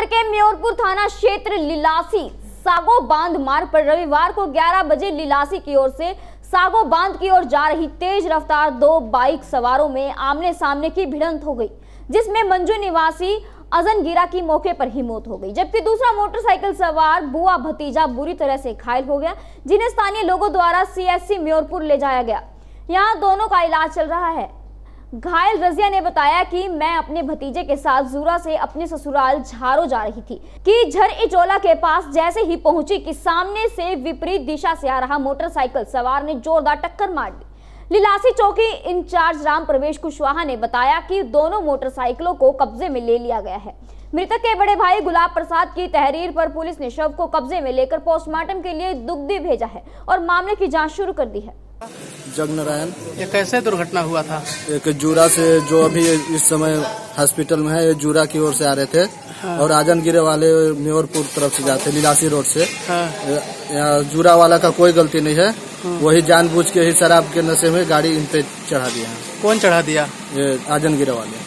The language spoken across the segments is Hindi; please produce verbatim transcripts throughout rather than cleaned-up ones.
के म्योरपुर थाना क्षेत्र लीलासी सागो बांध मार्ग पर रविवार को ग्यारह बजे लीलासी की ओर से सागो बांध की ओर जा रही तेज रफ्तार दो बाइक सवारों में आमने सामने की भिड़ंत हो गई, जिसमें मंजू निवासी अजनगिरा की मौके पर ही मौत हो गई, जबकि दूसरा मोटरसाइकिल सवार बुआ भतीजा बुरी तरह से घायल हो गया, जिन्हें स्थानीय लोगों द्वारा सीएचसी म्योरपुर ले जाया गया। यहां दोनों का इलाज चल रहा है। घायल रजिया ने बताया कि मैं अपने भतीजे के साथ जूरा से अपने ससुराल झारो जा रही थी कि झर इचोला के पास जैसे ही पहुंची कि सामने से विपरीत दिशा से आ रहा मोटरसाइकिल सवार ने जोरदार टक्कर मार दी। लीलासी चौकी इंचार्ज राम प्रवेश कुशवाहा ने बताया कि दोनों मोटरसाइकिलों को कब्जे में ले लिया गया है। मृतक के बड़े भाई गुलाब प्रसाद की तहरीर पर पुलिस ने शव को कब्जे में लेकर पोस्टमार्टम के लिए दुग्धी भेजा है और मामले की जाँच शुरू कर दी है। जगनारायण, ये कैसे दुर्घटना हुआ था? एक जूरा से जो अभी इस समय हॉस्पिटल में है, ये जूरा की ओर से आ रहे थे। हाँ। और आजनगिरे वाले म्योरपुर तरफ से जाते लीलासी रोड से। हाँ। यहाँ जूरा वाला का कोई गलती नहीं है। हाँ। वही जानबूझ के ही शराब के नशे में गाड़ी इन पे चढ़ा दिया। कौन चढ़ा दिया? ये आजनगिरे वाले।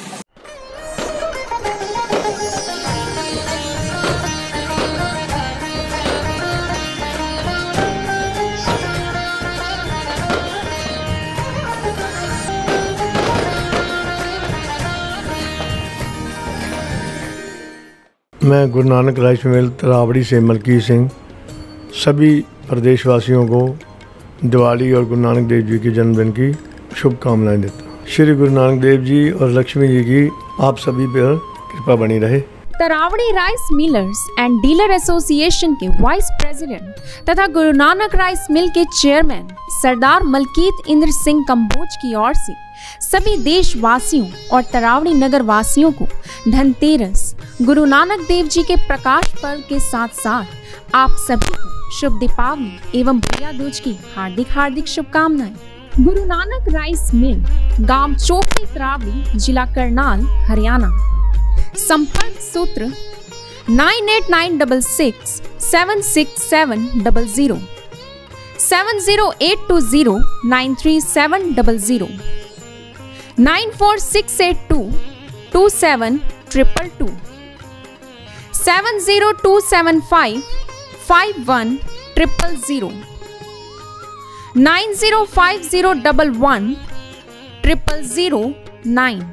मैं गुरु नानक राइस मिल तरावड़ी से मलकीत सिंह सभी प्रदेशवासियों को दिवाली और गुरु नानक देव जी के जन्मदिन की शुभकामनाएं देता हूँ। श्री गुरु नानक देव जी और लक्ष्मी जी की आप सभी पर कृपा बनी रहे। Taraori rice millers and dealer association के वाइस प्रेसिडेंट तथा गुरु नानक राइस मिल के चेयरमैन सरदार मलकीत इंद्र सिंह कंबोज की ओर से सभी देशवासियों और तरावड़ी नगर वासियों को धनतेरस गुरु नानक देव जी के प्रकाश पर्व के साथ साथ आप सभी को शुभ दीपावली एवं भैया दूज की हार्दिक हार्दिक शुभकामनाएं। गुरु नानक राइस मिल, गांव चोपड़ी तरावड़ी, जिला करनाल, हरियाणा। संपर्क सूत्र nine eight nine double six seven six seven double zero seven zero eight two zero nine three seven double zero nine four six eight two two seven triple two seven zero two seven five five one triple zero nine zero five zero double one triple zero nine.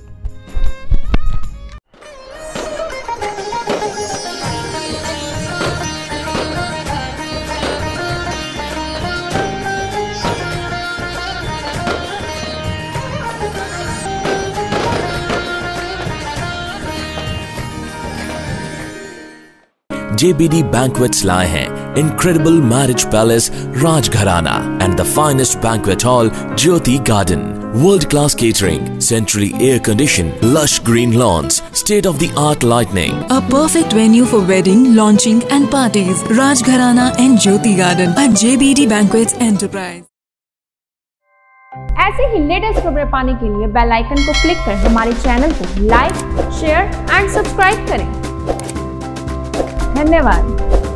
J B D Banquets लाए हैं Incredible Marriage Palace Rajgharana and the finest banquet hall Jyoti Garden. World-class catering, centrally air-conditioned, lush green lawns, state-of-the-art lighting. A perfect venue for wedding, launching and parties. Rajgharana and Jyoti Garden at J B D Banquets Enterprise. ऐसे ही लेटेस्ट खबरें पाने के लिए बेल आइकन को क्लिक कर हमारे चैनल को लाइक, शेयर एंड सब्सक्राइब करें। धन्यवाद।